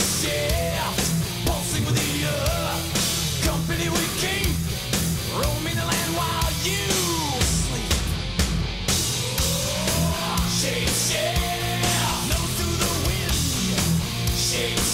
shift, pulsing with the earth. Company we keep, roaming the land while you sleep. Shape shift, nose to the wind. Shape